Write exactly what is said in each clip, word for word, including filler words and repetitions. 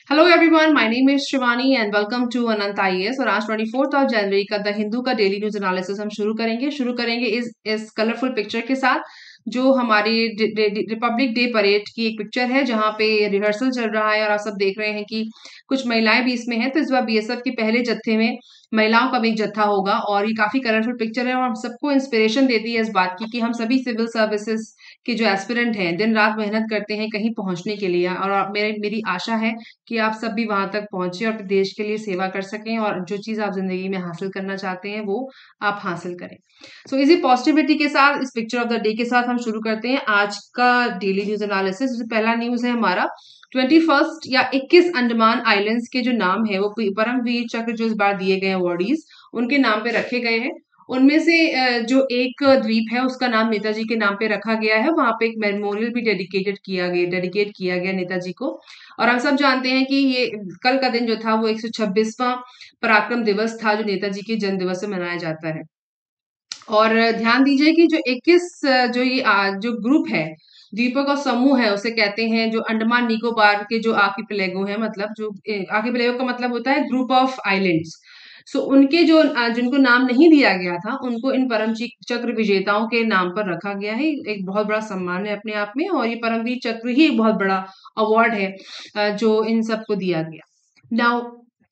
Hello everyone, my name is Shivani and welcome to Anant IAS. और आज चौबीस ऑफ जनवरी का द हिंदू का डेली न्यूज एनालिसिस हम शुरू करेंगे शुरू करेंगे इस इस कलरफुल पिक्चर के साथ, जो हमारी रिपब्लिक डे परेड की एक पिक्चर है जहां पे रिहर्सल चल रहा है और आप सब देख रहे हैं कि कुछ महिलाएं भी इसमें हैं। तो इस बार बीएसएफ के पहले जत्थे में महिलाओं का भी एक जत्था होगा और ये काफी कलरफुल पिक्चर है और हम सबको इंस्पिरेशन देती है इस बात की कि हम सभी सिविल सर्विसेज के जो एस्पिरेंट हैं दिन रात मेहनत करते हैं कहीं पहुंचने के लिए। और मेरी मेरी आशा है कि आप सब भी वहां तक पहुंचे और अपने देश के लिए सेवा कर सकें और जो चीज आप जिंदगी में हासिल करना चाहते हैं वो आप हासिल करें। सो इसी पॉजिटिविटी के साथ इस पिक्चर ऑफ द डे के साथ हम शुरू करते हैं आज का डेली न्यूज एनालिसिस। पहला न्यूज है हमारा ट्वेंटी फर्स्ट या इक्कीस अंडमान आइलैंड्स के जो नाम है वो परमवीर चक्र जो इस बार दिए गए अवॉर्डीज उनके नाम पे रखे गए हैं। उनमें से जो एक द्वीप है उसका नाम नेताजी के नाम पे रखा गया है। वहां पे एक मेमोरियल भी डेडिकेटेड किया गया डेडिकेट किया गया नेताजी को। और हम सब जानते हैं कि ये कल का दिन जो था वो एक सौ छब्बीसवां पराक्रम दिवस था जो नेताजी के जन्म दिवस से मनाया जाता है। और ध्यान दीजिए कि जो इक्कीस जो ये आ, जो ग्रुप है द्वीपों का समूह है उसे कहते हैं जो अंडमान निकोबार के जो आर्किपेलागो है, मतलब जो आर्किपेलागो का मतलब होता है ग्रुप ऑफ आइलैंड्स। सो उनके जो आ, जिनको नाम नहीं दिया गया था उनको इन परमवीर चक्र विजेताओं के नाम पर रखा गया है। एक बहुत बड़ा सम्मान है अपने आप में और ये परमवीर चक्र ही एक बहुत बड़ा अवार्ड है आ, जो इन सबको दिया गया। नाउ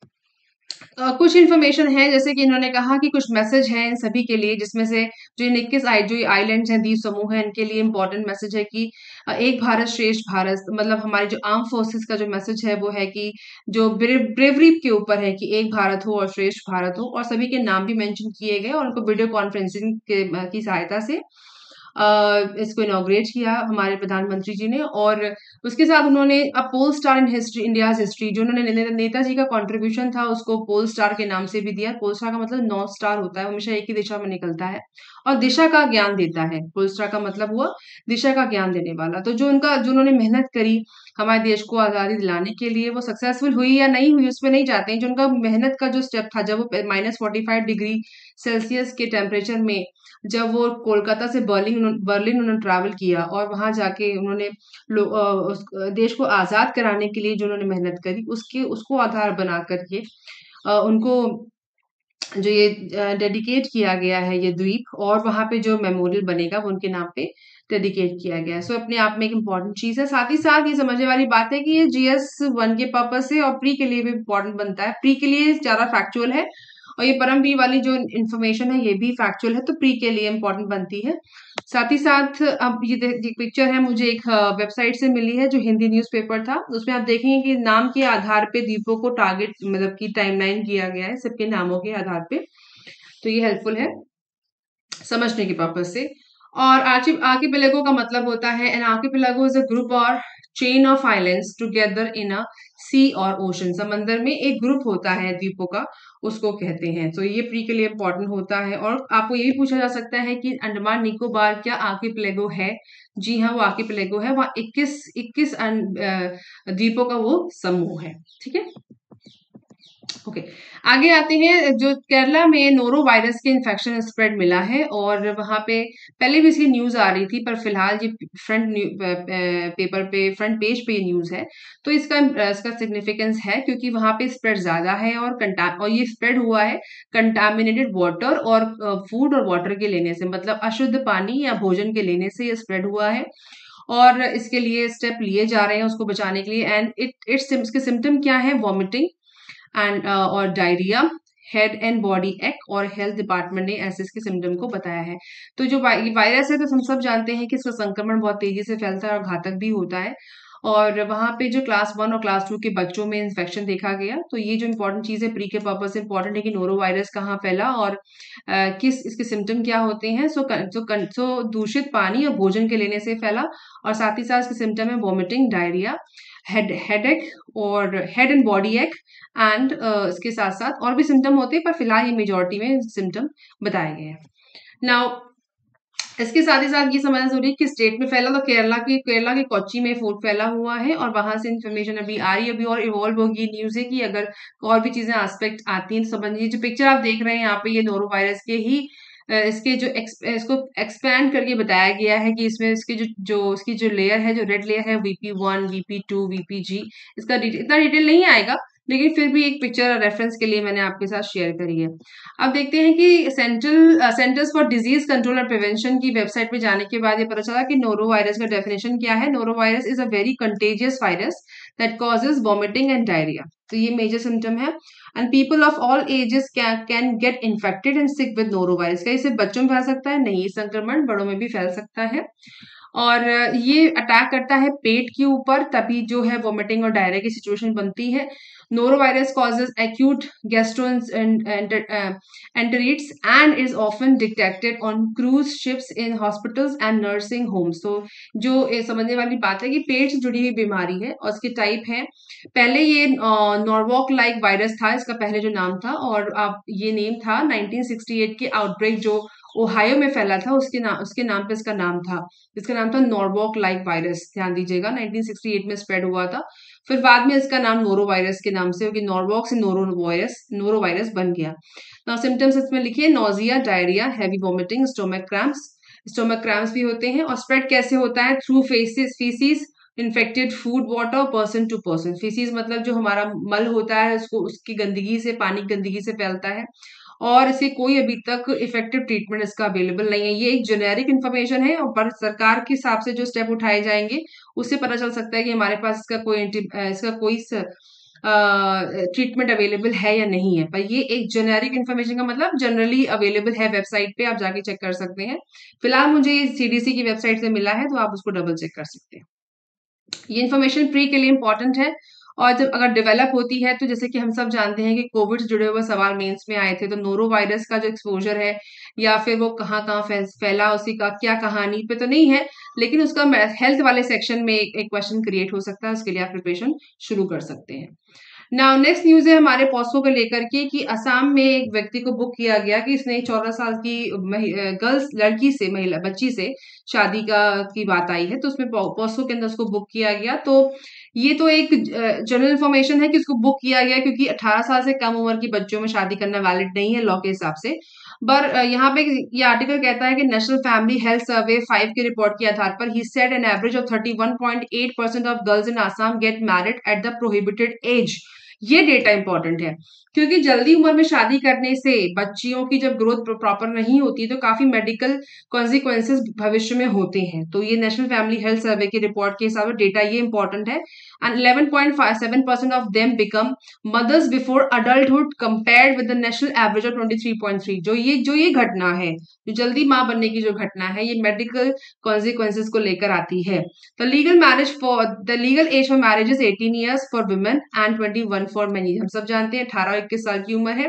अ, कुछ इन्फॉर्मेशन है जैसे कि इन्होंने कहा कि कुछ मैसेज है इन सभी के लिए, जिसमें से जो इन इक्कीस आई जो आइलैंड्स हैं द्वीप समूह है इनके लिए इम्पोर्टेंट मैसेज है कि अ, एक भारत श्रेष्ठ भारत, मतलब हमारी जो आर्म फोर्सेस का जो मैसेज है वो है कि जो ब्रेवरी के ऊपर है कि एक भारत हो और श्रेष्ठ भारत हो। और सभी के नाम भी मेंशन किए गए और उनको वीडियो कॉन्फ्रेंसिंग के अ, की सहायता से अ, इसको इनॉग्रेट किया हमारे प्रधानमंत्री जी ने। और उसके साथ उन्होंने a pole star in history India's history जो उन्होंने ने, नेताजी का कंट्रीब्यूशन था उसको पोल स्टार के नाम से भी दिया। पोल स्टार का मतलब नॉर्थ स्टार होता है, वो हमेशा एक ही दिशा में निकलता है और दिशा का ज्ञान देता है। पोल स्टार का मतलब हुआ दिशा का ज्ञान देने वाला। तो जो उनका जो उन्होंने मेहनत करी हमारे देश को आजादी दिलाने के लिए, वो सक्सेसफुल हुई या नहीं हुई उसमें नहीं जाते हैं। जो उनका मेहनत का जो स्टेप था, जब वो minus forty five degree Celsius के टेम्परेचर में जब वो कोलकाता से बर्लिन बर्लिन उन्होंने ट्रैवल किया और वहां जाके उन्होंने लो- अ, उस देश को आजाद कराने के लिए जो उन्होंने मेहनत करी उसके उसको आधार बना करके अ, उनको जो ये डेडिकेट किया गया है ये द्वीप, और वहां पे जो मेमोरियल बनेगा वो उनके नाम पे डेडिकेट किया गया है। सो अपने आप में एक इम्पॉर्टेंट चीज है। साथ ही साथ ये समझने वाली बात है कि ये जीएस वन के पर्पज से और प्री के लिए भी इम्पोर्टेंट बनता है। प्री के लिए ज्यादा फैक्चुअल है और ये परमवीर वाली जो इन्फॉर्मेशन है ये भी फैक्चुअल है, तो प्री के लिए इम्पोर्टेंट बनती है। साथ ही साथ अब ये दे- पिक्चर है मुझे एक वेबसाइट से मिली है जो हिंदी न्यूज़पेपर था, उसमें आप देखेंगे कि नाम के आधार पे द्वीपों को टारगेट मतलब की टाइमलाइन किया गया है सबके नामों के आधार पे। तो ये हेल्पफुल है समझने के पर्पज से। और आर्ची आर्किपेलागो का मतलब होता है an archipelago is a group और chain of islands together in a sea और ओशन। समंदर में एक ग्रुप होता है द्वीपों का, उसको कहते हैं। तो ये प्री के लिए इम्पोर्टेंट होता है। और आपको ये भी पूछा जा सकता है कि अंडमान निकोबार क्या आर्किपेलागो है? जी हाँ, वो आर्किपेलागो है। वहाँ इक्कीस इक्कीस द्वीपों का वो समूह है। ठीक है, ओके। आगे आते हैं, जो केरला में नोरो वायरस के इन्फेक्शन स्प्रेड मिला है और वहां पे पहले भी इसकी न्यूज आ रही थी, पर फिलहाल ये फ्रंट पेपर पे फ्रंट पेज पे ये न्यूज है। तो इसका इसका सिग्निफिकेंस है क्योंकि वहां पे स्प्रेड ज्यादा है और कंटा और ये स्प्रेड हुआ है कंटामिनेटेड वाटर और फूड और वाटर के लेने से, मतलब अशुद्ध पानी या भोजन के लेने से ये स्प्रेड हुआ है। और इसके लिए स्टेप लिए जा रहे हैं उसको बचाने के लिए। एंड इट इट्स इसके सिम्टम क्या है? वॉमिटिंग एंड और diarrhoea, head and body ache, और हेल्थ डिपार्टमेंट ने ऐसे इसके सिम्टम को बताया है। तो जो वाई- वायरस है तो हम सब जानते हैं कि इसका संक्रमण बहुत तेजी से फैलता है और घातक भी होता है। और वहां पे जो क्लास वन और क्लास टू के बच्चों में इन्फेक्शन देखा गया। तो ये जो इम्पोर्टेंट चीज है प्री के पर्पज से इम्पोर्टेंट है कि नोरो वायरस कहाँ फैला और अ, किस इसके सिम्टम क्या होते हैं। सो सो सो दूषित पानी और भोजन के लेने से फैला। और साथ ही साथ इसके सिम्टम है वॉमिटिंग, डायरिया, हेड हेडेक और head and body ache. And इसके साथ साथ और भी सिम्टम होते हैं पर फिलहाल ये मेजोरिटी में सिम्टम बताए गए हैं। नाउ इसके साथ ही साथ ये समझना जरूरी है कि स्टेट में फैला, तो केरला की केरला के कोच्चि में फूड फैला हुआ है और वहां से इन्फॉर्मेशन अभी आ रही है। अभी और इवॉल्व होगी न्यूज है कि अगर और भी चीजें एस्पेक्ट आती हैं तो समझिए जो पिक्चर आप देख रहे हैं यहाँ पे ये नोरो वायरस के ही इसके जो एक्स, इसको एक्सपैंड करके बताया गया है कि इसमें इसकी जो जो इसकी जो लेयर है, जो रेड लेयर है, VP one, VP two, VP G, इसका इतना डिटेल नहीं आएगा, लेकिन फिर भी एक पिक्चर रेफरेंस के लिए मैंने आपके साथ शेयर करी है। अब देखते हैं कि central centres for disease control और प्रिवेंशन की वेबसाइट पे जाने के बाद ये पता चला कि नोरो वायरस का डेफिनेशन क्या है। Noro virus is a very contagious virus that causes vomiting and diarrhoea. तो ये मेजर सिम्टम है and people of all ages can get infected and sick with noro virus. क्या इसे बच्चों में फैल सकता है? नहीं, संक्रमण बड़ों में भी फैल सकता है और ये अटैक करता है पेट के ऊपर, तभी जो है वोमिटिंग और डायरिया की सिचुएशन बनती है। Norovirus causes acute gastroenteritis and is often detected on cruise ships in hospitals and nursing homes. तो जो ये समझने वाली बात है कि पेट से जुड़ी हुई बीमारी है और इसके टाइप है। पहले ये नॉर्वॉक लाइक वायरस था, इसका पहले जो नाम था, और अब ये नेम था नाइनटीन सिक्सटी एट के आउटब्रेक जो ओहायो में फैला था, उसके नाम उसके नाम पे इसका नाम था। इसका नाम था नॉर्वॉक लाइक वायरस, ध्यान दीजिएगा, नाइनटीन सिक्सटी एट में स्प्रेड हुआ था। फिर बाद में इसका नाम नोरो वायरस के नाम से, क्योंकि नॉर्वॉक से नोरो वायरस नोरो वायरस बन गया। नाउ सिम्टम्स इसमें लिखिए, nausea, diarrhoea, heavy vomiting, stomach cramps. Stomach cramps भी होते हैं। और स्प्रेड कैसे होता है? Through faeces faeces, infected food, water, person to person. Faeces मतलब जो हमारा मल होता है, उसको उसकी गंदगी से, पानी की गंदगी से फैलता है और इसे कोई अभी तक इफेक्टिव ट्रीटमेंट इसका अवेलेबल नहीं है। ये एक जेनेरिक इन्फॉर्मेशन है और पर सरकार के हिसाब से जो स्टेप उठाए जाएंगे उससे पता चल सकता है कि हमारे पास इसका कोई इसका कोई ट्रीटमेंट अवेलेबल है या नहीं है। पर ये एक जेनेरिक इन्फॉर्मेशन का मतलब जनरली अवेलेबल है, वेबसाइट पे आप जाके चेक कर सकते हैं। फिलहाल मुझे ये सीडीसी की वेबसाइट से मिला है, तो आप उसको डबल चेक कर सकते हैं। ये इन्फॉर्मेशन प्री के लिए इंपॉर्टेंट है और जब अगर डेवलप होती है तो जैसे कि हम सब जानते हैं कि कोविड से जुड़े हुए सवाल मेंस में आए थे, तो नोरो वायरस का जो एक्सपोजर है या फिर वो कहाँ कहाँ फैला, उसी का क्या कहानी पे तो नहीं है, लेकिन उसका हेल्थ वाले सेक्शन में एक क्वेश्चन क्रिएट हो सकता है, उसके लिए आप प्रिपरेशन शुरू कर सकते हैं। नाउ नेक्स्ट न्यूज है हमारे पॉस्को को लेकर के कि असम में एक व्यक्ति को बुक किया गया कि इसने चौदह साल की गर्ल्स लड़की से, महिला बच्ची से शादी का की बात आई है, तो उसमें पॉस्को के अंदर उसको बुक किया गया। तो ये तो एक जनरल इन्फॉर्मेशन है कि उसको बुक किया गया क्योंकि अठारह साल से कम उम्र की बच्चों में शादी करना वैलिड नहीं है लॉ के हिसाब से। पर यहाँ पे ये आर्टिकल कहता है कि national family health survey five की रिपोर्ट के आधार पर ही said an average of thirty one point eight percent of girls in Assam get married at the prohibited age. ये डेटा इंपॉर्टेंट है क्योंकि जल्दी उम्र में शादी करने से बच्चियों की जब ग्रोथ प्रॉपर नहीं होती तो काफी मेडिकल कॉन्सिक्वेंसेस भविष्य में होते हैं। तो ये नेशनल फैमिली हेल्थ सर्वे की रिपोर्ट के हिसाब से डेटा ये इंपॉर्टेंट है। And eleven point seven percent of them become mothers before adulthood compared with the national average of twenty three point three. जो ये जो ये घटना है, जो जल्दी माँ बनने की जो घटना है, ये मेडिकल कॉन्सिक्वेंसेस को लेकर आती है। The legal marriage for the legal age for marriage is eighteen years for women and twenty one for men. हम सब जानते हैं अठारह इक्कीस साल की उम्र है।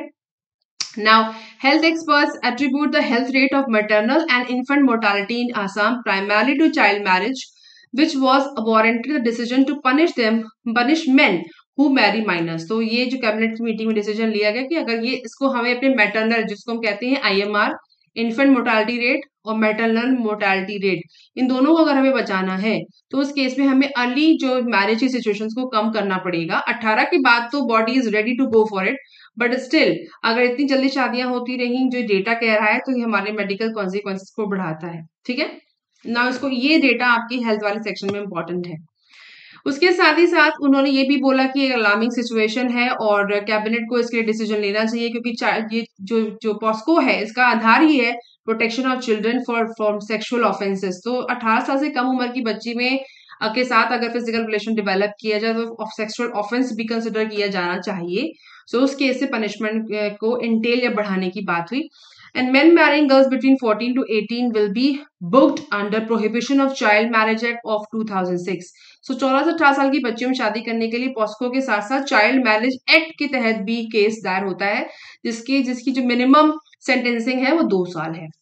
Now, health experts attribute the health rate of maternal and infant mortality in Assam primarily to child marriage, which was warranted the decision to punish them, punish men who marry minors. तो ये जो cabinet की meeting में decision लिया गया कि अगर ये इसको हमें अपने मैटरनल, जिसको हम कहते हैं I M R, infant mortality rate और मैटरनल मोर्टालिटी रेट, इन दोनों को अगर हमें बचाना है तो उस केस में हमें अर्ली जो मैरिज की सिचुएशंस को कम करना पड़ेगा। अठारह के बाद तो body is ready to go for it, but still अगर इतनी जल्दी शादियां होती रही जो डेटा कह रहा है तो ये हमारे मेडिकल कॉन्सिक्वेंसेस को बढ़ाता है। ठीक है ना, इसको ये डेटा आपकी हेल्थ वाले सेक्शन में इंपॉर्टेंट है। उसके साथ ही साथ उन्होंने ये भी बोला कि एक अलार्मिंग सिचुएशन है और कैबिनेट को इसके लिए डिसीजन लेना चाहिए क्योंकि ये जो जो पॉस्को है इसका आधार ही है protection of children for from sexual offences. तो अठारह साल से कम उम्र की बच्ची में के साथ अगर फिजिकल रिलेशन डेवलप किया जाए तो सेक्सुअल ऑफेंस भी कंसिडर किया जाना चाहिए। सो so, उस केस से पनिशमेंट को इंटेल या बढ़ाने की बात हुई। And men marrying girls between fourteen to eighteen will be booked under Prohibition of Child Marriage Act of two thousand six. So चौदह से अठारह साल की बच्चियों में शादी करने के लिए पॉस्को के साथ साथ चाइल्ड मैरिज एक्ट के तहत भी केस दायर होता है, जिसकी जिसकी जो मिनिमम सेंटेंसिंग है वो दो साल है।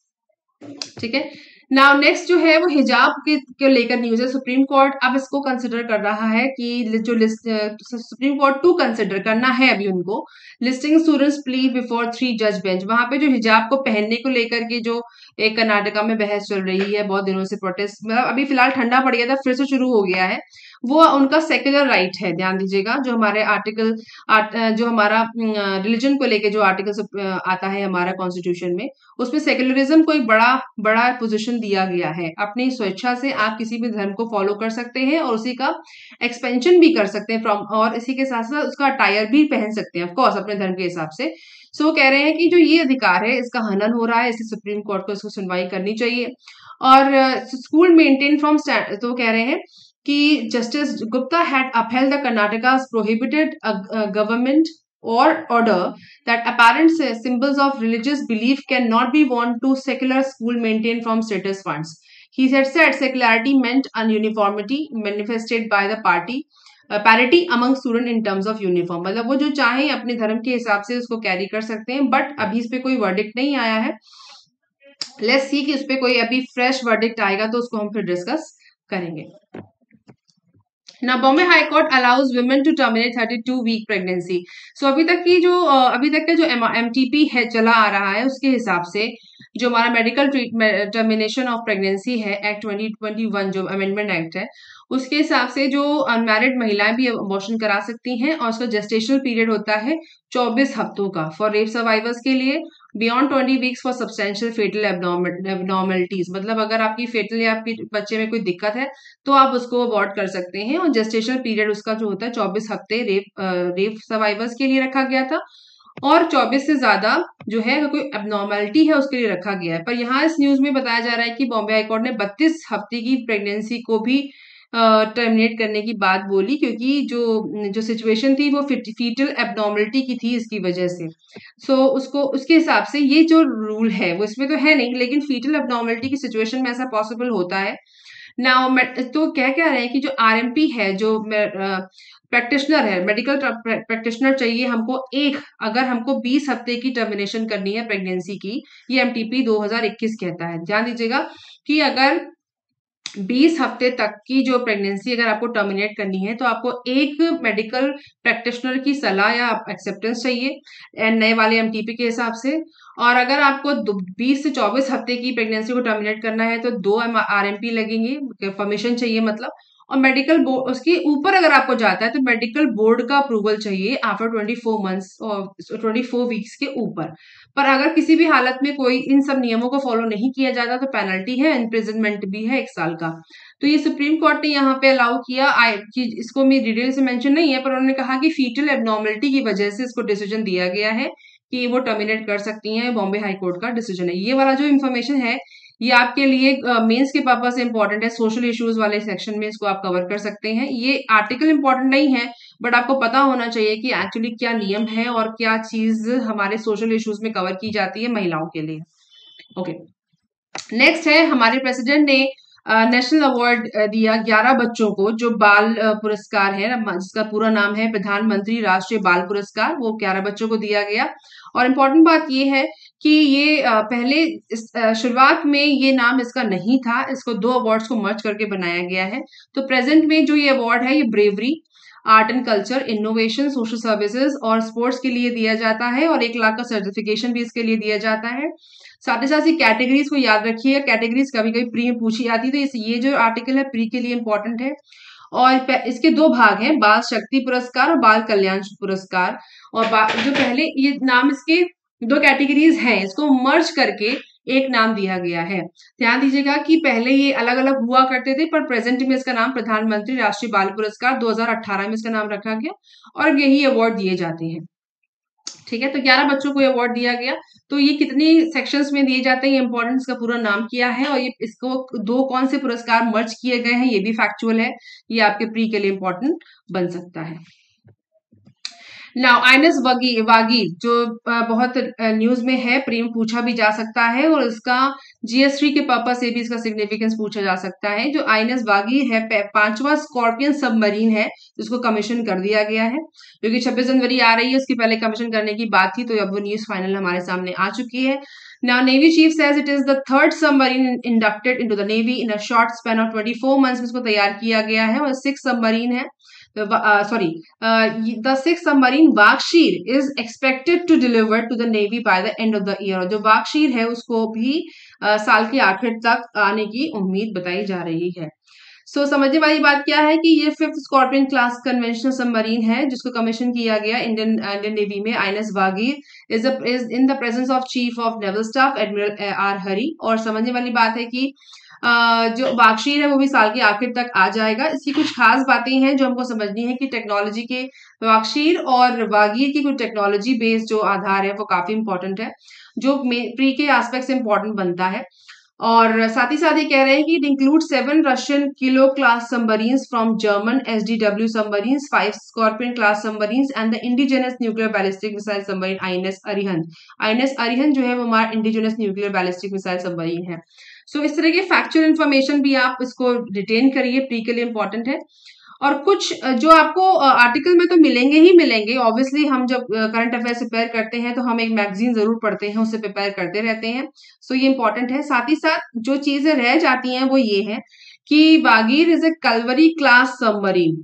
ठीक है, नाउ नेक्स्ट जो है वो हिजाब के, के लेकर न्यूज है। सुप्रीम कोर्ट अब इसको कंसिडर कर रहा है कि जो list Supreme Court to consider करना है अभी उनको listing students plea before three जज बेंच। वहां पे जो हिजाब को पहनने को लेकर के जो एक कर्नाटका में बहस चल रही है बहुत दिनों से, प्रोटेस्ट मतलब अभी फिलहाल ठंडा पड़ गया था फिर से शुरू हो गया है, वो उनका सेक्युलर राइट है। ध्यान दीजिएगा, जो हमारे आर्टिकल आर्ट, जो हमारा रिलीजन को लेके जो आर्टिकल आता है हमारा कॉन्स्टिट्यूशन में, उसमें सेक्युलरिज्म को एक बड़ा बड़ा पोजीशन दिया गया है। अपनी स्वेच्छा से आप किसी भी धर्म को फॉलो कर सकते हैं और उसी का एक्सपेंशन भी कर सकते हैं फ्रॉम, और इसी के साथ साथ उसका अटायर भी पहन सकते हैं ऑफकोर्स अपने धर्म के हिसाब से। सो वो कह रहे हैं कि जो ये अधिकार है इसका हनन हो रहा है, इसलिए सुप्रीम कोर्ट को इसको सुनवाई करनी चाहिए। और स्कूल मेंटेन फ्रॉम, तो कह रहे हैं कि justice Gupta had upheld the Karnataka's prohibited uh, uh, government or order that apparent sy- symbols of religious belief cannot be worn to secular school maintained from status funds. He had said secularity meant uniformity manifested by the party parity among student in terms of uniform, मतलब वो जो चाहें अपने धर्म के हिसाब से उसको कैरी कर सकते हैं, बट अभी इस पे कोई वर्डिक्ट नहीं आया है। लेट्स सी कि उस पे कोई अभी फ्रेश वर्डिक्ट आएगा तो उसको हम फिर डिस्कस करेंगे। Now, Bombay High Court allows women to terminate thirty-two week pregnancy. So अभी तक की जो अभी तक का जो एम टी पी है चला आ रहा है उसके हिसाब से जो हमारा medical treatment termination of pregnancy है एक्ट ट्वेंटी ट्वेंटी वन जो अमेंडमेंट एक्ट है, उसके हिसाब से जो अनमैरिड महिलाएं भी अबॉर्शन करा सकती हैं और उसका जेस्टेशनल पीरियड होता है चौबीस हफ्तों का फॉर रेप सर्वाइवर्स के लिए, beyond twenty weeks for substantial foetal abnormalities, मतलब अगर आपकी फेटल या आपके बच्चे में कोई दिक्कत है तो आप उसको अबॉर्ट कर सकते हैं। और जेस्टेशनल पीरियड उसका जो होता है चौबीस हफ्ते रेप रेप सर्वाइवर्स के लिए रखा गया था, और चौबीस से ज्यादा जो है कोई एबनॉर्मलिटी है उसके लिए रखा गया है। पर यहाँ इस न्यूज में बताया जा रहा है कि बॉम्बे हाईकोर्ट ने बत्तीस हफ्ते की प्रेगनेंसी को भी टर्मिनेट करने की बात बोली, क्योंकि जो जो सिचुएशन थी वो फीटल एबनॉर्मलिटी की थी इसकी वजह से। सो so, उसको उसके हिसाब से ये जो रूल है वो इसमें तो है नहीं, लेकिन फीटल एबनॉर्मलिटी की सिचुएशन में ऐसा पॉसिबल होता है। नाउ तो क्या कह रहे हैं कि जो आरएमपी है, जो प्रैक्टिशनर है, मेडिकल प्रैक्टिशनर चाहिए हमको एक, अगर हमको बीस हफ्ते की टर्मिनेशन करनी है प्रेगनेंसी की, ये एमटीपी दो हज़ार इक्कीस कहता है। ध्यान दीजिएगा कि अगर बीस हफ्ते तक की जो प्रेगनेंसी अगर आपको टर्मिनेट करनी है तो आपको एक मेडिकल प्रैक्टिशनर की सलाह या एक्सेप्टेंस चाहिए नए वाले एमटीपी के हिसाब से। और अगर आपको बीस से चौबीस हफ्ते की प्रेगनेंसी को टर्मिनेट करना है तो दो आरएमपी लगेंगे, परमिशन चाहिए मतलब। और मेडिकल बोर्ड उसके ऊपर अगर आपको जाता है तो मेडिकल बोर्ड का अप्रूवल चाहिए आफ्टर ट्वेंटी फोर मंथ्स और ट्वेंटी फोर वीक्स के ऊपर। पर अगर किसी भी हालत में कोई इन सब नियमों को फॉलो नहीं किया जाता तो पेनल्टी है, इम्प्रिजनमेंट भी है एक साल का। तो ये सुप्रीम कोर्ट ने यहाँ पे अलाउ किया, आई कि इसको मैं डिटेल से मेंशन नहीं है, पर उन्होंने कहा कि फीटल एबनॉर्मलिटी की वजह से इसको डिसीजन दिया गया है कि वो टर्मिनेट कर सकती हैं। बॉम्बे हाई कोर्ट का डिसीजन है। ये वाला जो इन्फॉर्मेशन है ये आपके लिए मेंस uh, के पर्पज से इंपॉर्टेंट है, सोशल इश्यूज वाले सेक्शन में इसको आप कवर कर सकते हैं। ये आर्टिकल इंपॉर्टेंट नहीं है, बट आपको पता होना चाहिए कि एक्चुअली क्या नियम है और क्या चीज हमारे सोशल इश्यूज में कवर की जाती है महिलाओं के लिए। ओके, नेक्स्ट है हमारे प्रेसिडेंट ने नेशनल अवार्ड दिया ग्यारह बच्चों को जो बाल पुरस्कार है, जिसका पूरा नाम है प्रधानमंत्री राष्ट्रीय बाल पुरस्कार, वो ग्यारह बच्चों को दिया गया। और इम्पोर्टेंट बात ये है कि ये पहले शुरुआत में ये नाम इसका नहीं था, इसको दो अवार्ड्स को मर्ज करके बनाया गया है। तो प्रेजेंट में जो ये अवार्ड है ये bravery, art and culture, innovation, social services और स्पोर्ट्स के लिए दिया जाता है, और एक लाख का सर्टिफिकेशन भी इसके लिए दिया जाता है। साथ ही साथ ही कैटेगरीज को याद रखिए, कैटेगरीज कभी कभी प्री में पूछी जाती है, तो इस ये जो आर्टिकल है प्री के लिए इंपॉर्टेंट है। और इसके दो भाग हैं, बाल शक्ति पुरस्कार और बाल कल्याण पुरस्कार। और जो पहले ये नाम इसके दो कैटेगरीज हैं, इसको मर्ज करके एक नाम दिया गया है। ध्यान दीजिएगा कि पहले ये अलग अलग हुआ करते थे, पर प्रेजेंट में इसका नाम प्रधानमंत्री राष्ट्रीय बाल पुरस्कार दो हज़ार अठारह में इसका नाम रखा गया, और यही अवार्ड दिए जाते हैं। ठीक है, तो ग्यारह बच्चों को अवार्ड दिया गया। तो ये कितनी सेक्शंस में दिए जाते हैं, ये इंपॉर्टेंस का पूरा नाम किया है, और ये इसको दो कौन से पुरस्कार मर्ज किए गए हैं ये भी फैक्चुअल है, ये आपके प्री के लिए इंपॉर्टेंट बन सकता है। नाउ आइनस वागी वागी जो बहुत न्यूज में है, प्री में पूछा भी जा सकता है, और इसका जीएसटी के पर्पज से भी इसका सिग्निफिकेंस पूछा जा सकता है। जो आइनस वागी है पांचवा स्कॉर्पियन सबमरीन है जिसको कमीशन कर दिया गया है, जो कि छब्बीस जनवरी आ रही है, उसकी पहले कमीशन करने की बात थी, तो अब वो न्यूज फाइनल हमारे सामने आ चुकी है। Now, Navy Chief says it is the third submarine inducted into the Navy in a short span of twenty-four months में इसको तैयार किया गया है, और सिक्स सबमरीन है, sorry the six submarine Vagsheer is expected to deliver to the navy by the end of the year. जो वागशीर है उसको भी uh, साल के आखिर तक आने की उम्मीद बताई जा रही है। सो so, समझने वाली बात क्या है कि ये fifth Scorpion class conventional submarine है जिसको कमीशन किया गया इंडियन इंडियन नेवी में INS Vagir is is in the presence of chief of naval staff admiral R Hari. और समझने वाली बात है कि Uh, जो वागशीर है वो भी साल के आखिर तक आ जाएगा। इसकी कुछ खास बातें हैं जो हमको समझनी है कि टेक्नोलॉजी के वागशीर और वागीर की कुछ टेक्नोलॉजी बेस्ड जो आधार है वो काफी इंपॉर्टेंट है, जो प्री के एस्पेक्ट से इंपॉर्टेंट बनता है। और साथ ही साथ ये कह रहे हैं कि it include seven Russian kilo class submarines from German S D W submarines, five Scorpion class submarines and the indigenous nuclear ballistic missile submarine INS Arihant. INS Arihant जो है वो हमारा indigenous nuclear ballistic missile submarine है। So so, इस तरह के factual information भी आप इसको रिटेन करिए, प्री के लिए इंपॉर्टेंट है। और कुछ जो आपको आर्टिकल में तो मिलेंगे ही मिलेंगे, ऑब्वियसली हम जब करंट अफेयर्स प्रिपेयर करते हैं तो हम एक मैगजीन जरूर पढ़ते हैं, उससे प्रिपेयर करते रहते हैं। सो so, ये इंपॉर्टेंट है। साथ ही साथ जो चीजें रह जाती हैं वो ये है कि Vagir is a Kalvari class submarine.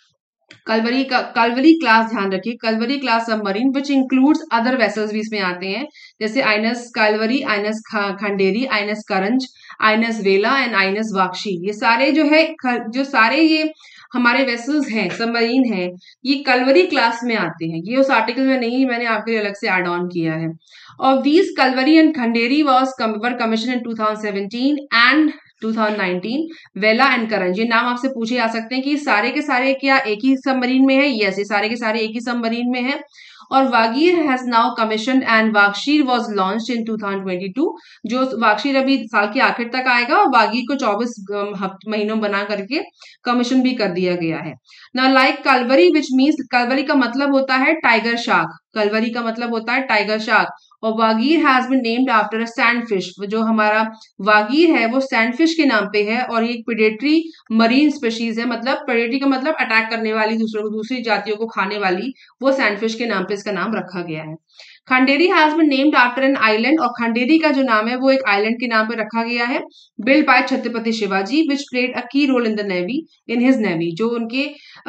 Kalvari का कलवरी क्लास ध्यान रखिए, Kalvari class submarine which includes other vessels भी इसमें आते हैं, जैसे INS Kalvari, INS Khanderi, INS Karanj, INS Vela and INS Vagsheer. ये सारे जो है जो सारे ये हमारे वेसल्स हैं, सबमरीन हैं, ये कलवरी क्लास में आते हैं। ये उस आर्टिकल में नहीं, मैंने आपके लिए अलग से एड ऑन किया है। और these Kalvari and Khanderi was were commissioned in twenty seventeen and twenty nineteen। Vela and Karanj, ये नाम आपसे पूछे जा सकते हैं कि सारे के सारे क्या एक ही सबमरीन में है? यस, ये सारे के सारे एक ही सबमरीन में है। और Vagir has now commission and Vagsheer was launched in twenty twenty-two। जो वागशीर अभी साल के आखिर तक आएगा और वागीर को चौबीस महीनों बना करके कमीशन भी कर दिया गया है। Now like Kalvari which means, Kalvari का मतलब होता है टाइगर शार्क, कलवरी का मतलब होता है टाइगर शार्क। और Vagir has been named after a sandfish, जो हमारा वागीर है वो सैंडफिश के नाम पे है और ये एक प्रेडेटरी मरीन स्पीशीज है। मतलब प्रेडेटरी का मतलब अटैक करने वाली, दूसरों को दूसरी जातियों को खाने वाली, वो सैंडफिश के नाम पे इसका नाम रखा गया है। Khanderi has been named after an island, और खंडेरी का जो नाम है वो एक आइलैंड के नाम पे रखा गया है। Build by Chhatrapati Shivaji which played a key role in the navy, in his navy. जो उनके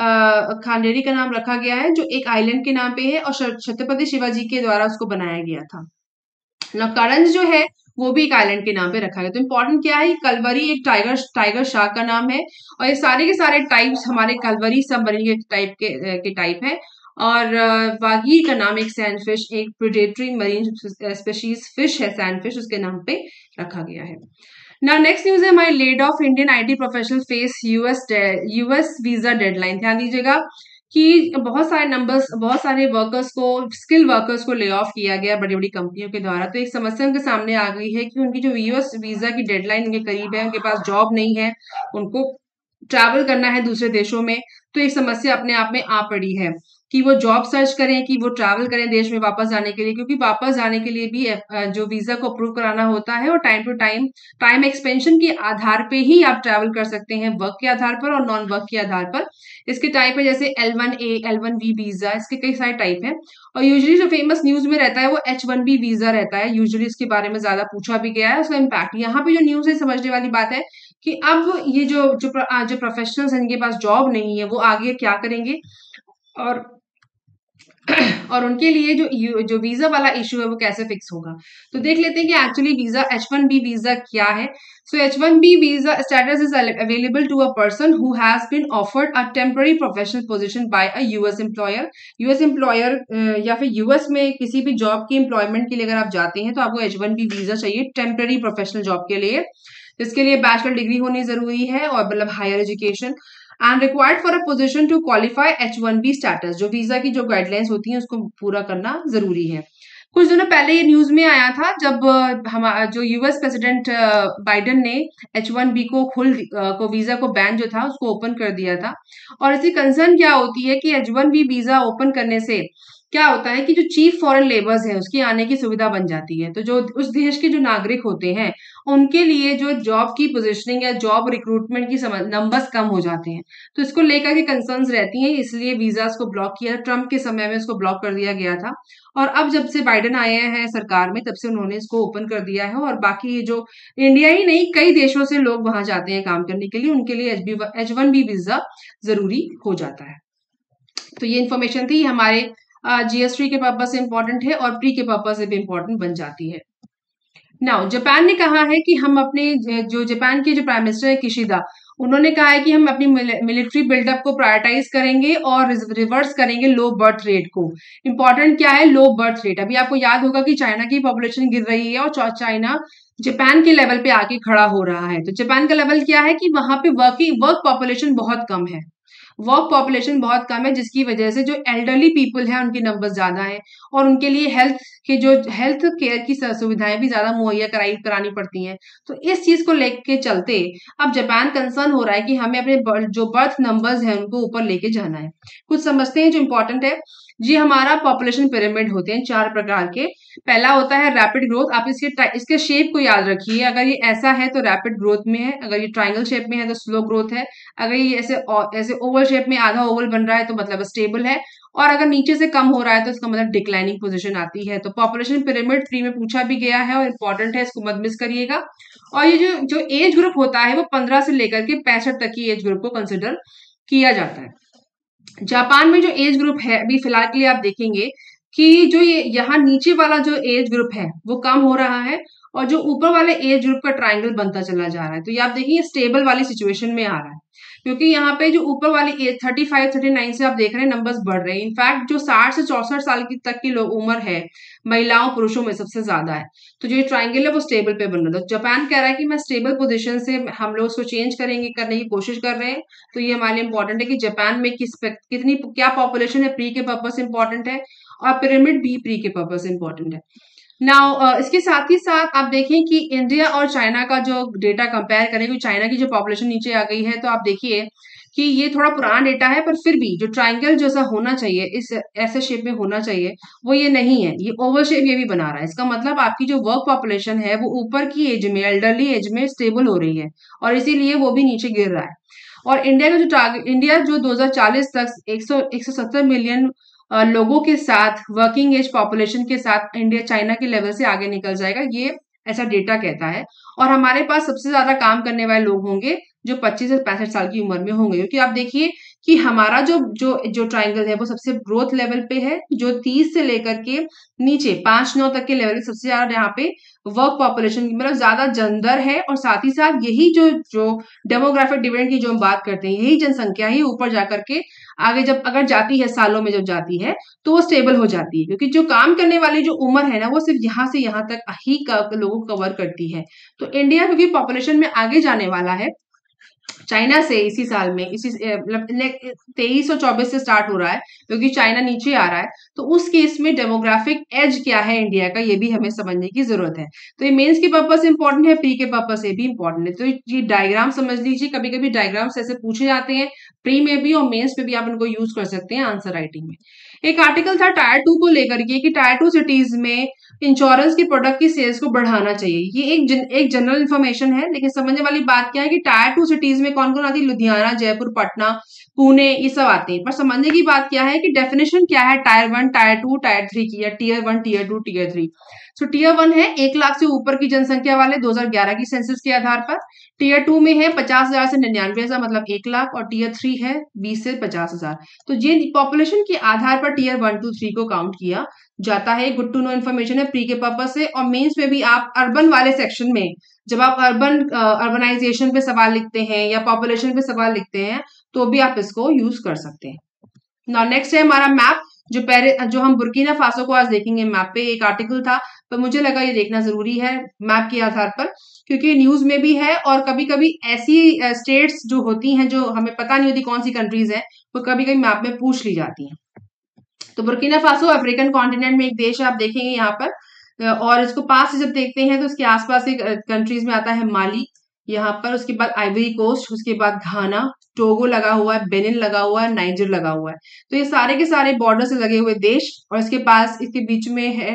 खंडेरी का नाम रखा गया है जो एक आइलैंड के नाम पे है और छत्रपति शिवाजी के द्वारा उसको बनाया गया था। ना करंज जो है वो भी एक आइलैंड के नाम पे रखा गया। तो इंपॉर्टेंट क्या है, कलवरी एक टाइगर टाइगर शार्क का नाम है और ये सारे के सारे टाइप्स हमारे कलवरी सबमरीन के टाइप के के टाइप है। और वागीर का नाम एक सैंडफिश, एक प्रेडेटरी मरीन स्पीशीज फिश है सैंडफिश, उसके नाम पे रखा गया है। Now next news है हमारी, laid off Indian IT professional face US US visa deadline. ध्यान दीजिएगा कि बहुत सारे नंबर्स, बहुत सारे वर्कर्स को, स्किल वर्कर्स को ले ऑफ किया गया बड़ी बड़ी कंपनियों के द्वारा। तो एक समस्या उनके सामने आ गई है कि उनकी जो यूएस वीजा की डेडलाइन उनके करीब है, उनके पास जॉब नहीं है, उनको ट्रैवल करना है दूसरे देशों में। तो एक समस्या अपने आप में आ पड़ी है कि वो जॉब सर्च करें, कि वो ट्रैवल करें देश में वापस जाने के लिए, क्योंकि वापस जाने के लिए भी जो वीजा को अप्रूव कराना होता है और time to time time expansion के आधार पे ही आप ट्रैवल कर सकते हैं, वर्क के आधार पर और नॉन वर्क के आधार पर। इसके टाइप है जैसे L one A, L one B visa, इसके कई सारे टाइप है। और यूजुअली जो फेमस न्यूज में रहता है वो एच वन बी वीजा रहता है, यूजुअली इसके बारे में ज्यादा पूछा भी गया है, उसका इम्पैक्ट। यहाँ पे जो न्यूज है समझने वाली बात है कि अब ये जो जो जो प्रोफेशनल्स हैं, इनके पास जॉब नहीं है, वो आगे क्या करेंगे और और उनके लिए जो जो वीजा वाला इशू है वो कैसे फिक्स होगा। तो देख लेते हैं कि actually visa H one B visa क्या है। So H one B visa status is available to a person who has been offered a temporary professional position by a US employer. US employer या फिर US में किसी भी job की employment के लिए अगर आप जाते हैं तो आपको एच वन बी वीजा चाहिए टेम्पररी प्रोफेशनल जॉब के लिए। इसके लिए बैचलर डिग्री होनी जरूरी है और मतलब higher education, and required for a position to qualify H one B status. जो वीजा की जो गाइडलाइंस होती हैं उसको पूरा करना जरूरी है। कुछ दिनों पहले ये न्यूज में आया था जब हमारा जो यूएस प्रेसिडेंट बाइडेन ने एच वन बी को खुल को वीजा को बैन जो था उसको ओपन कर दिया था। और इसकी कंसर्न क्या होती है कि H one B visa open करने से क्या होता है कि जो चीफ फॉरेन लेबर्स है उसकी आने की सुविधा बन जाती है। तो जो उस देश के जो नागरिक होते हैं उनके लिए जो जॉब की पोजीशनिंग या जॉब रिक्रूटमेंट की नंबर्स कम हो जाते हैं। तो इसको लेकर के कंसर्न्स रहती हैं, इसलिए वीजास को ब्लॉक किया। ट्रम्प के समय में इसको ब्लॉक कर दिया गया था और अब जब से बाइडेन आए हैं सरकार में तब से उन्होंने इसको ओपन कर दिया है। और बाकी ये जो इंडिया ही नहीं कई देशों से लोग वहां जाते हैं काम करने के लिए, उनके लिए एच वन बी वीजा जरूरी हो जाता है। तो ये इन्फॉर्मेशन थी हमारे जीएसटी के पर्पज से इंपॉर्टेंट है और प्री के पर्पज से भी इंपॉर्टेंट बन जाती है। नाउ जापान ने कहा है कि हम अपने जो जापान के जो प्राइम मिनिस्टर है किशिदा, उन्होंने कहा है कि हम अपनी मिलिट्री बिल्डअप को प्रायोरिटाइज करेंगे और रिवर्स करेंगे लो बर्थ रेट को। इंपॉर्टेंट क्या है? Low birth rate. अभी आपको याद होगा कि चाइना की पॉपुलेशन गिर रही है और चाइना जापान के लेवल पे आके खड़ा हो रहा है। तो जापान का लेवल क्या है कि वहां पे वर्किंग वर्क पॉपुलेशन बहुत कम है, वर्क पॉपुलेशन बहुत कम है, जिसकी वजह से जो एल्डरली पीपल है उनके नंबर ज्यादा है और उनके लिए हेल्थ के जो हेल्थ केयर की सुविधाएं भी ज्यादा मुहैया कराई करानी पड़ती हैं। तो इस चीज को लेके चलते अब जापान कंसर्न हो रहा है कि हमें अपने जो बर्थ नंबर्स हैं उनको ऊपर लेके जाना है। कुछ समझते हैं जो इंपॉर्टेंट है जी। हमारा पॉपुलेशन पिरामिड होते हैं चार प्रकार के। पहला होता है रैपिड ग्रोथ। आप इसके इसके शेप को याद रखिए। अगर ये ऐसा है तो रैपिड ग्रोथ में है, अगर ये ट्राइंगल शेप में है तो स्लो ग्रोथ है, अगर ये ऐसे ऐसे ओवल शेप में आधा ओवल बन रहा है तो मतलब स्टेबल है, और अगर नीचे से कम हो रहा है तो इसका मतलब डिक्लाइनिंग पोजीशन आती है। तो पॉपुलेशन पिरामिड प्री में पूछा भी गया है और इंपॉर्टेंट है, इसको मत मिस करिएगा। और ये जो जो एज ग्रुप होता है वो पंद्रह से लेकर के पैंसठ तक की एज ग्रुप को कंसिडर किया जाता है। जापान में जो एज ग्रुप है अभी फिलहाल के लिए आप देखेंगे कि जो ये यहाँ नीचे वाला जो एज ग्रुप है वो कम हो रहा है और जो ऊपर वाले एज ग्रुप का ट्रायंगल बनता चला जा रहा है। तो ये आप देखिए स्टेबल वाली सिचुएशन में आ रहा है, क्योंकि यहाँ पे जो ऊपर वाली age thirty five thirty nine से आप देख रहे हैं नंबर्स बढ़ रहे हैं। इनफैक्ट जो साठ से चौसठ साल की तक की लोग उम्र है महिलाओं पुरुषों में सबसे ज्यादा है। तो जो ट्राइंगल है वो स्टेबल पे बन रहा है। तो जापान कह रहा है कि मैं स्टेबल पोजीशन से हम लोग उसको चेंज करेंगे, करने की कोशिश कर रहे हैं। तो ये हमारे लिए इंपॉर्टेंट है कि जापान में किस कितनी क्या पॉपुलेशन है प्री के पर्पज से इंपॉर्टेंट है, और पिरामिड भी प्री के पर्पज से इंपॉर्टेंट है। नाउ uh, इसके साथ ही साथ आप देखें कि इंडिया और चाइना का जो डेटा कंपेयर करें, क्योंकि चाइना की जो पॉपुलेशन नीचे आ गई है, तो आप देखिए कि ये थोड़ा पुराना डेटा है, पर फिर भी जो ट्रायंगल जैसा होना चाहिए इस ऐसे शेप में होना चाहिए वो ये नहीं है, ये ओवल शेप ये भी बना रहा है। इसका मतलब आपकी जो वर्क पॉपुलेशन है वो ऊपर की एज में एल्डरली एज में स्टेबल हो रही है और इसीलिए वो भी नीचे गिर रहा है। और इंडिया का जो टारगेट इंडिया जो दो हज़ार चालीस तक एक सौ सत्तर मिलियन लोगों के साथ वर्किंग एज पॉपुलेशन के साथ इंडिया चाइना के लेवल से आगे निकल जाएगा, ये ऐसा डेटा कहता है। और हमारे पास सबसे ज्यादा काम करने वाले लोग होंगे जो पच्चीस से पैंसठ साल की उम्र में होंगे, क्योंकि आप देखिए कि हमारा जो जो जो ट्राइंगल है वो सबसे ग्रोथ लेवल पे है, जो तीस से लेकर के नीचे पांच नौ तक के लेवल सबसे ज्यादा यहाँ पे वर्क पॉपुलेशन मतलब ज्यादा जनदर है। और साथ ही साथ यही जो जो डेमोग्राफिक डिविडेंड की जो हम बात करते हैं, यही जनसंख्या ही ऊपर जाकर के आगे जब अगर जाती है सालों में जब जाती है तो वो स्टेबल हो जाती है, क्योंकि जो काम करने वाली जो उम्र है ना वो सिर्फ यहाँ से यहाँ तक ही लोगों को कवर करती है। तो इंडिया क्योंकि पॉपुलेशन में आगे जाने वाला है चाइना से इसी साल में, इसी मतलब तेईस और चौबीस से स्टार्ट हो रहा है, क्योंकि चाइना नीचे आ रहा है, तो उस केस में डेमोग्राफिक एज क्या है इंडिया का ये भी हमें समझने की जरूरत है। तो ये मेंस के पर्पज से इंपॉर्टेंट है, प्री के पर्पज से भी इंपॉर्टेंट है। तो ये डायग्राम समझ लीजिए, कभी कभी डायग्राम्स ऐसे पूछे जाते हैं प्री में भी और मेंस में भी आप इनको यूज कर सकते हैं आंसर राइटिंग में। एक आर्टिकल था टायर टू को लेकर के कि टायर टू सिटीज में इंश्योरेंस के प्रोडक्ट की सेल्स को बढ़ाना चाहिए। ये एक जन, एक जनरल इन्फॉर्मेशन है, लेकिन समझने वाली बात क्या है कि टायर टू सिटीज में कौन कौन आती है? लुधियाना, जयपुर, पटना, पुणे, ये सब आते हैं। पर समझने की बात क्या है कि डेफिनेशन क्या है tier one, tier two, tier three की, या tier one, tier two, tier three. So tier one है एक लाख से ऊपर की जनसंख्या वाले दो हज़ार ग्यारह की सेंसस के आधार पर। टीयर टू में है पचास हजार से निन्यानवे हजार मतलब एक लाख, और टीयर थ्री है बीस से पचास हजार। तो ये पॉपुलेशन के आधार पर टीयर वन टू थ्री को काउंट किया जाता है। गुड टू नो इन्फॉर्मेशन है प्री के पर्पज से। और मेंस में भी आप अर्बन वाले सेक्शन में जब आप अर्बन अर्बनाइजेशन पे सवाल लिखते हैं या पॉपुलेशन पे सवाल लिखते हैं तो भी आप इसको यूज कर सकते हैं। नाउ नेक्स्ट है हमारा मैप, जो पहले जो हम बुर्किना फासो को आज देखेंगे। मैप पे एक आर्टिकल था पर मुझे लगा ये देखना जरूरी है मैप के आधार पर, क्योंकि न्यूज में भी है और कभी कभी ऐसी स्टेट्स जो होती हैं जो हमें पता नहीं होती कौन सी कंट्रीज है, वो कभी कभी मैप में पूछ ली जाती हैं। तो बुर्किना फासो अफ्रीकन कॉन्टिनेंट में एक देश है, आप देखेंगे यहाँ पर, और इसको पास से जब देखते हैं तो इसके आसपास एक कंट्रीज में आता है माली, यहाँ पर उसके बाद आइवरी कोस्ट, उसके बाद घाना, टोगो लगा हुआ है, बेनिन लगा हुआ है, नाइजर लगा हुआ है। तो ये सारे के सारे बॉर्डर से लगे हुए देश, और इसके पास इसके बीच में है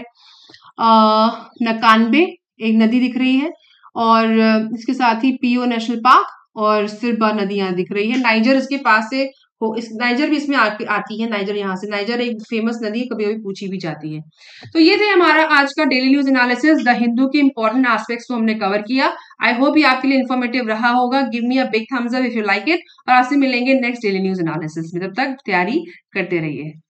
आ, नकानबे एक नदी दिख रही है, और इसके साथ ही पीओ नेशनल पार्क और सिरबा नदियां दिख रही है। नाइजर इसके पास से हो, इस नाइजर भी इसमें आ, आती है। नाइजर यहाँ से, नाइजर एक फेमस नदी है, कभी कभी पूछी भी जाती है। तो ये थे हमारा आज का daily news analysis. The Hindu के इंपॉर्टेंट एस्पेक्ट्स को हमने कवर किया। आई होप ये आपके लिए इन्फॉर्मेटिव रहा होगा। Give me a big thumbs up if you like it, और आपसे मिलेंगे नेक्स्ट डेली न्यूज एनालिसिस में। तब तक तैयारी करते रहिए।